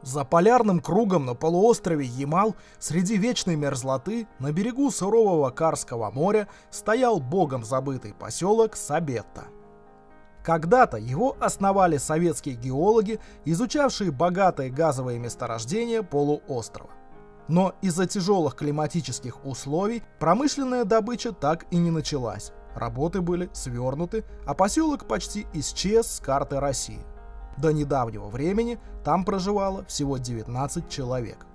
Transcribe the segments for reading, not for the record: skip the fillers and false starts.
За полярным кругом на полуострове Ямал, среди вечной мерзлоты, на берегу сурового Карского моря, стоял богом забытый поселок Сабетта. Когда-то его основали советские геологи, изучавшие богатые газовые месторождения полуострова. Но из-за тяжелых климатических условий промышленная добыча так и не началась. Работы были свернуты, а поселок почти исчез с карты России. До недавнего времени там проживало всего 19 человек.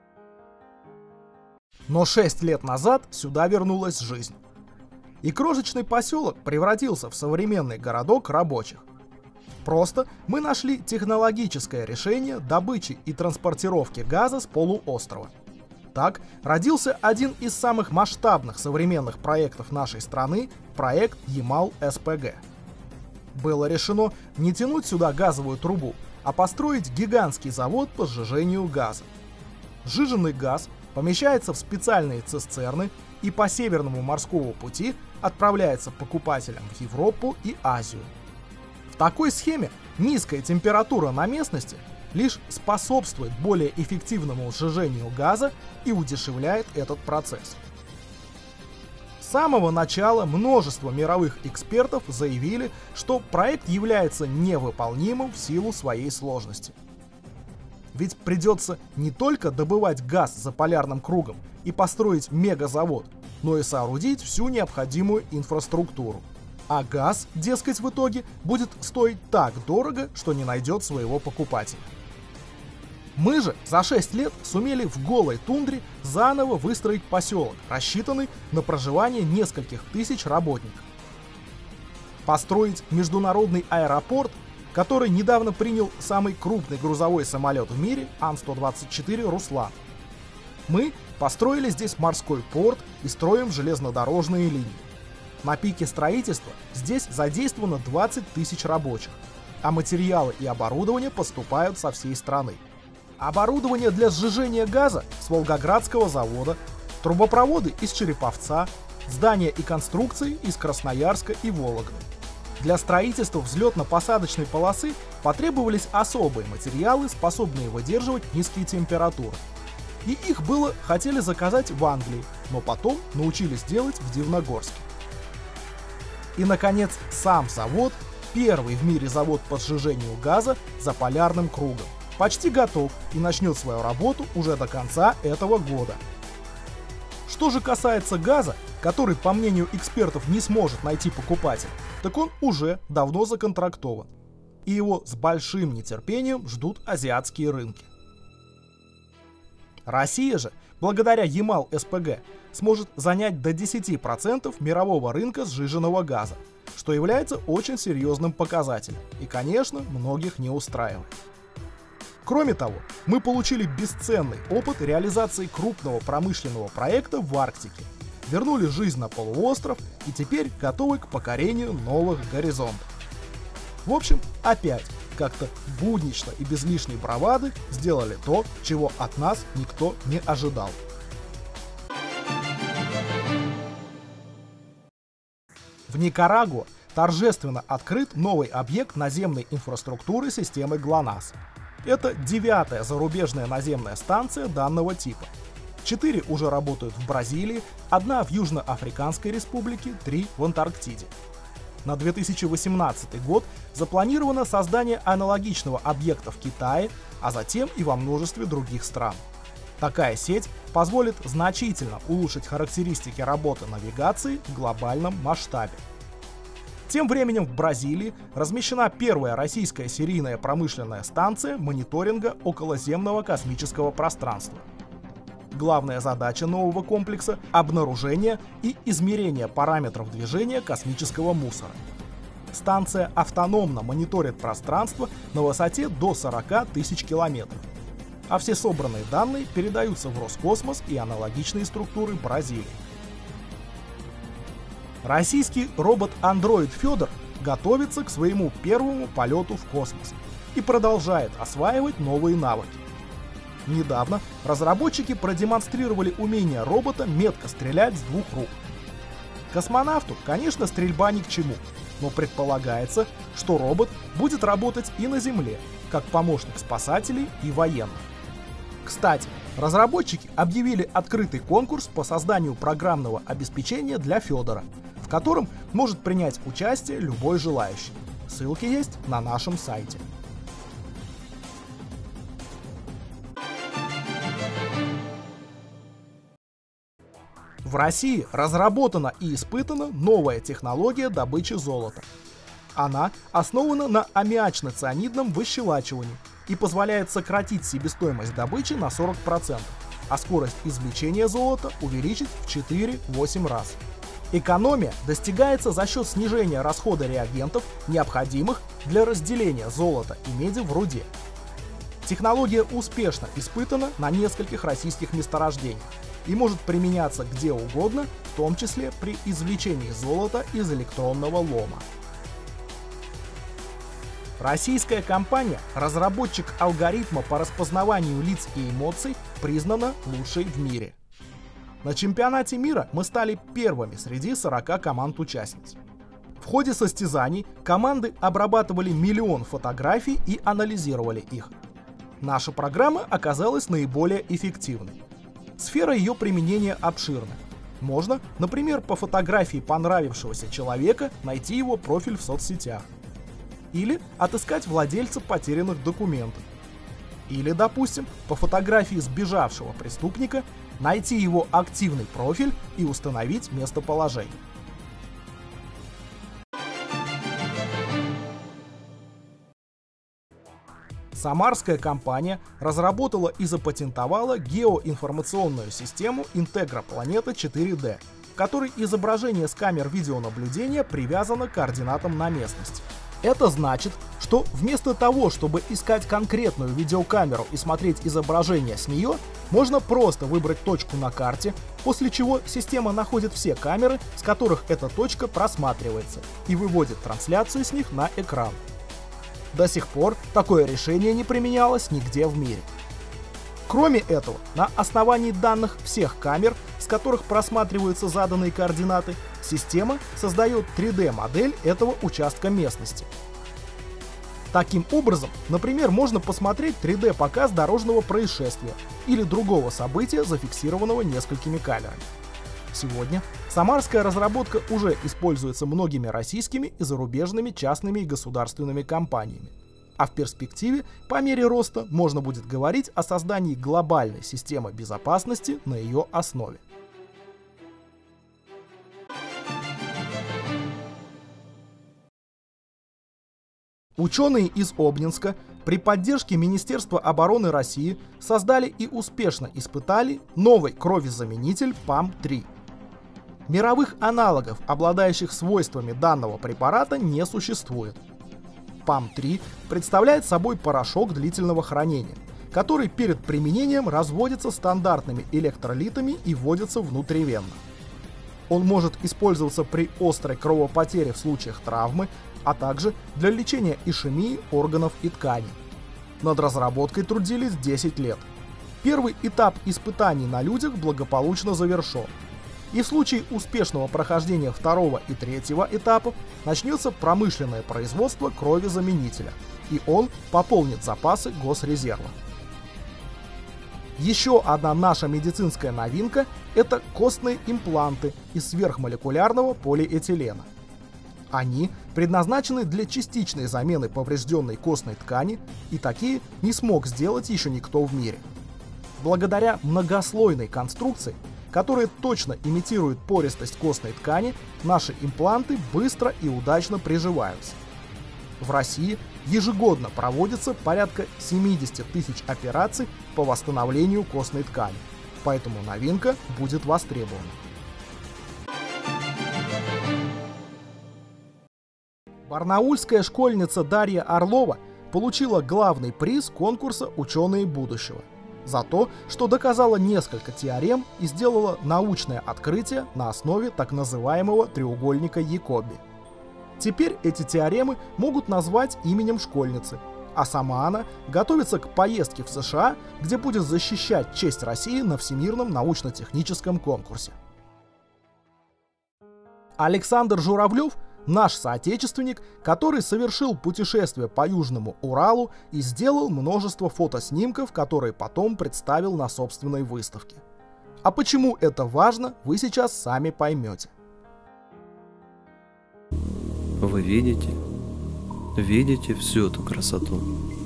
Но 6 лет назад сюда вернулась жизнь. И крошечный поселок превратился в современный городок рабочих. Просто мы нашли технологическое решение добычи и транспортировки газа с полуострова. Так родился один из самых масштабных современных проектов нашей страны – проект Ямал-СПГ. Было решено не тянуть сюда газовую трубу, а построить гигантский завод по сжижению газа. Сжиженный газ помещается в специальные цистерны и по Северному морскому пути отправляется покупателям в Европу и Азию. В такой схеме низкая температура на местности лишь способствует более эффективному сжижению газа и удешевляет этот процесс. С самого начала множество мировых экспертов заявили, что проект является невыполнимым в силу своей сложности. Ведь придется не только добывать газ за полярным кругом и построить мегазавод, но и соорудить всю необходимую инфраструктуру. А газ, дескать, в итоге будет стоить так дорого, что не найдет своего покупателя. Мы же за 6 лет сумели в голой тундре заново выстроить поселок, рассчитанный на проживание нескольких тысяч работников. Построить международный аэропорт, который недавно принял самый крупный грузовой самолет в мире Ан-124 «Руслан». Мы построили здесь морской порт и строим железнодорожные линии. На пике строительства здесь задействовано 20 тысяч рабочих, а материалы и оборудование поступают со всей страны. Оборудование для сжижения газа с Волгоградского завода, трубопроводы из Череповца, здания и конструкции из Красноярска и Вологды. Для строительства взлетно-посадочной полосы потребовались особые материалы, способные выдерживать низкие температуры. И их хотели заказать в Англии, но потом научились делать в Дивногорске. И, наконец, сам завод, первый в мире завод по сжижению газа за полярным кругом, почти готов и начнет свою работу уже до конца этого года. Что же касается газа, который, по мнению экспертов, не сможет найти покупателя, так он уже давно законтрактован. И его с большим нетерпением ждут азиатские рынки. Россия же, благодаря Ямал-СПГ, сможет занять до 10% мирового рынка сжиженного газа, что является очень серьезным показателем и, конечно, многих не устраивает. Кроме того, мы получили бесценный опыт реализации крупного промышленного проекта в Арктике, вернули жизнь на полуостров и теперь готовы к покорению новых горизонтов. В общем, опять как-то буднично и без лишней бравады сделали то, чего от нас никто не ожидал. В Никарагуа торжественно открыт новый объект наземной инфраструктуры системы ГЛОНАСС. Это 9-я зарубежная наземная станция данного типа. 4 уже работают в Бразилии, 1 в Южноафриканской республике, 3 в Антарктиде. На 2018 год запланировано создание аналогичного объекта в Китае, а затем и во множестве других стран. Такая сеть позволит значительно улучшить характеристики работы навигации в глобальном масштабе. Тем временем в Бразилии размещена первая российская серийная промышленная станция мониторинга околоземного космического пространства. Главная задача нового комплекса – обнаружение и измерение параметров движения космического мусора. Станция автономно мониторит пространство на высоте до 40 тысяч километров. А все собранные данные передаются в Роскосмос и аналогичные структуры Бразилии. Российский робот-андроид Федор готовится к своему первому полету в космос и продолжает осваивать новые навыки. Недавно разработчики продемонстрировали умение робота метко стрелять с 2 рук. Космонавту, конечно, стрельба ни к чему, но предполагается, что робот будет работать и на Земле, как помощник спасателей и военных. Кстати, разработчики объявили открытый конкурс по созданию программного обеспечения для Федора, в котором может принять участие любой желающий. Ссылки есть на нашем сайте. В России разработана и испытана новая технология добычи золота. Она основана на аммиачно-цианидном выщелачивании и позволяет сократить себестоимость добычи на 40%, а скорость извлечения золота увеличить в 4-8 раз. Экономия достигается за счет снижения расхода реагентов, необходимых для разделения золота и меди в руде. Технология успешно испытана на нескольких российских месторождениях и может применяться где угодно, в том числе при извлечении золота из электронного лома. Российская компания, разработчик алгоритма по распознаванию лиц и эмоций, признана лучшей в мире. На чемпионате мира мы стали первыми среди 40 команд-участниц. В ходе состязаний команды обрабатывали миллион фотографий и анализировали их. Наша программа оказалась наиболее эффективной. Сфера ее применения обширна. Можно, например, по фотографии понравившегося человека найти его профиль в соцсетях. Или отыскать владельца потерянных документов. Или, допустим, по фотографии сбежавшего преступника найти его активный профиль и установить местоположение. Самарская компания разработала и запатентовала геоинформационную систему Integra Planeta 4D, в которой изображение с камер видеонаблюдения привязано к координатам на местности. Это значит, что вместо того, чтобы искать конкретную видеокамеру и смотреть изображение с нее, можно просто выбрать точку на карте, после чего система находит все камеры, с которых эта точка просматривается, и выводит трансляцию с них на экран. До сих пор такое решение не применялось нигде в мире. Кроме этого, на основании данных всех камер, с которых просматриваются заданные координаты, система создает 3D-модель этого участка местности. Таким образом, например, можно посмотреть 3D-показ дорожного происшествия или другого события, зафиксированного несколькими камерами. Сегодня самарская разработка уже используется многими российскими и зарубежными частными и государственными компаниями. А в перспективе, по мере роста, можно будет говорить о создании глобальной системы безопасности на ее основе. Ученые из Обнинска при поддержке Министерства обороны России создали и успешно испытали новый кровезаменитель ПАМ-3. Мировых аналогов, обладающих свойствами данного препарата, не существует. ПАМ-3 представляет собой порошок длительного хранения, который перед применением разводится стандартными электролитами и вводится внутривенно. Он может использоваться при острой кровопотере в случаях травмы, а также для лечения ишемии органов и тканей. Над разработкой трудились 10 лет. Первый этап испытаний на людях благополучно завершен. И в случае успешного прохождения второго и третьего этапов начнется промышленное производство кровезаменителя, и он пополнит запасы госрезерва. Еще одна наша медицинская новинка – это костные импланты из сверхмолекулярного полиэтилена. Они предназначены для частичной замены поврежденной костной ткани, и такие не смог сделать еще никто в мире. Благодаря многослойной конструкции, которая точно имитирует пористость костной ткани, наши импланты быстро и удачно приживаются. В России ежегодно проводится порядка 70 тысяч операций по восстановлению костной ткани, поэтому новинка будет востребована. Барнаульская школьница Дарья Орлова получила главный приз конкурса «Ученые будущего» за то, что доказала несколько теорем и сделала научное открытие на основе так называемого треугольника Якоби. Теперь эти теоремы могут назвать именем школьницы, а сама она готовится к поездке в США, где будет защищать честь России на Всемирном научно-техническом конкурсе. Александр Журавлев Наш соотечественник, который совершил путешествие по Южному Уралу и сделал множество фотоснимков, которые потом представил на собственной выставке. А почему это важно, вы сейчас сами поймете. Вы видите всю эту красоту.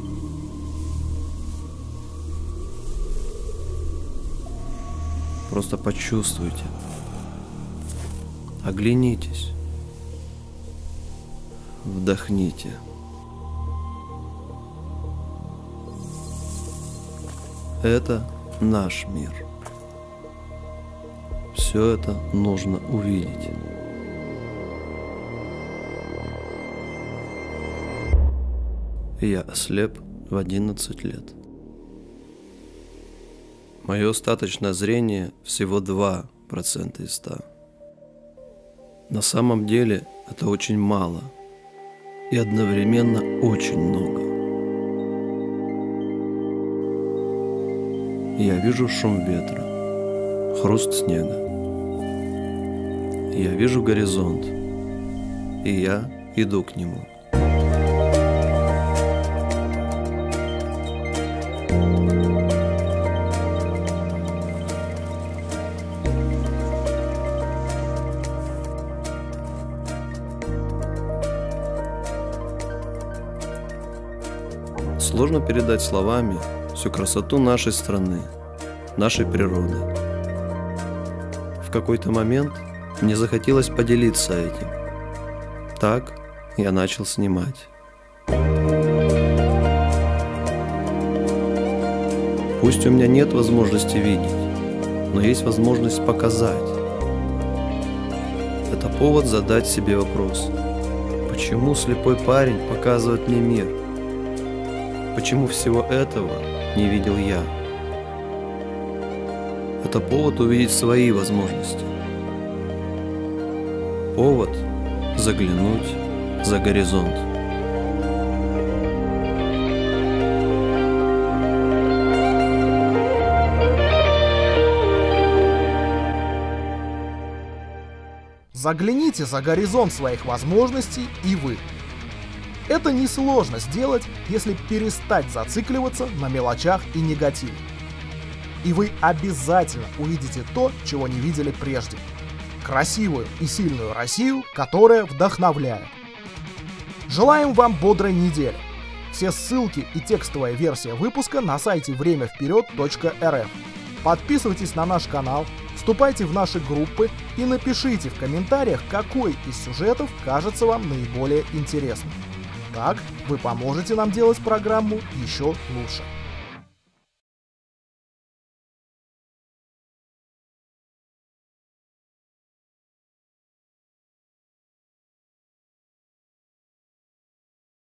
Просто почувствуйте, оглянитесь, вдохните. Это наш мир. Все это нужно увидеть. Я ослеп в 11 лет. Мое остаточное зрение всего 2% из 100. На самом деле это очень мало и одновременно очень много. Я вижу шум ветра, хруст снега. Я вижу горизонт, и я иду к нему. Сложно передать словами всю красоту нашей страны, нашей природы. В какой-то момент мне захотелось поделиться этим. Так я начал снимать. Пусть у меня нет возможности видеть, но есть возможность показать. Это повод задать себе вопрос: почему слепой парень показывает мне мир? Почему всего этого не видел я? Это повод увидеть свои возможности. Повод заглянуть за горизонт. Загляните за горизонт своих возможностей и вы. Это несложно сделать, если перестать зацикливаться на мелочах и негативе. И вы обязательно увидите то, чего не видели прежде. Красивую и сильную Россию, которая вдохновляет. Желаем вам бодрой недели. Все ссылки и текстовая версия выпуска на сайте времявперед.рф. Подписывайтесь на наш канал, вступайте в наши группы и напишите в комментариях, какой из сюжетов кажется вам наиболее интересным. Так вы поможете нам делать программу еще лучше.